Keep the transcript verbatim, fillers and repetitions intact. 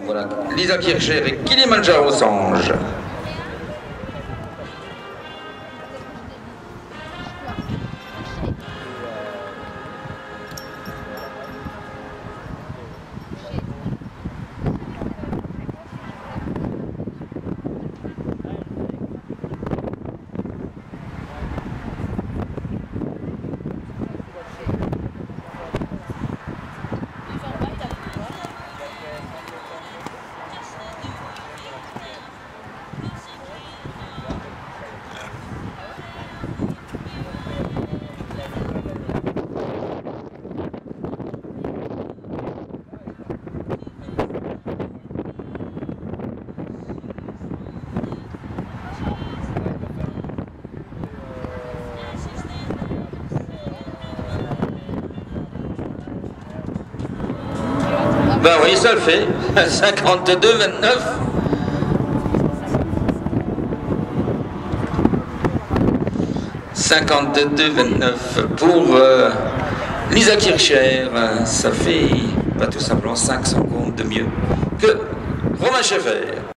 Voilà, Lisa Kircher et Kilimanjaro Sange. Ben oui, ça le fait. cinquante-deux vingt-neuf. cinquante-deux vingt-neuf pour euh, Lisa Kircher. Ça fait pas tout simplement cinq secondes de mieux que Romain Scheffer.